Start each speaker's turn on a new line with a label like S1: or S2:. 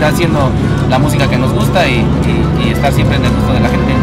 S1: haciendo la música que nos gusta y estar siempre en el gusto de la gente.